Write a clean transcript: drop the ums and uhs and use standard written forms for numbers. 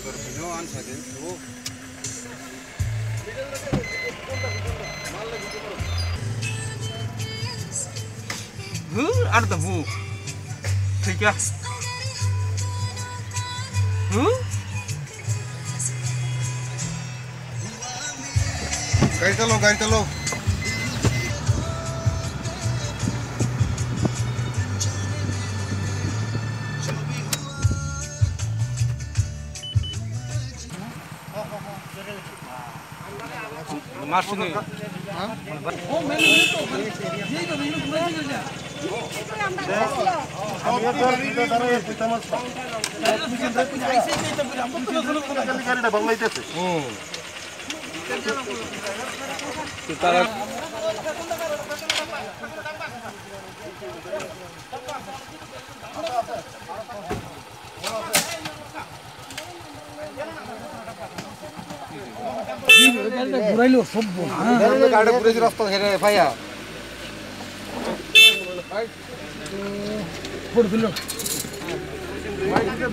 Ăn tầm vụ thấy chưa? गाड़ी चलो गाड़ी चलो मार्शल ঘুরাইলো সব गाड़ी पूरे रास्ता हेरे भाइया পড়ে দিল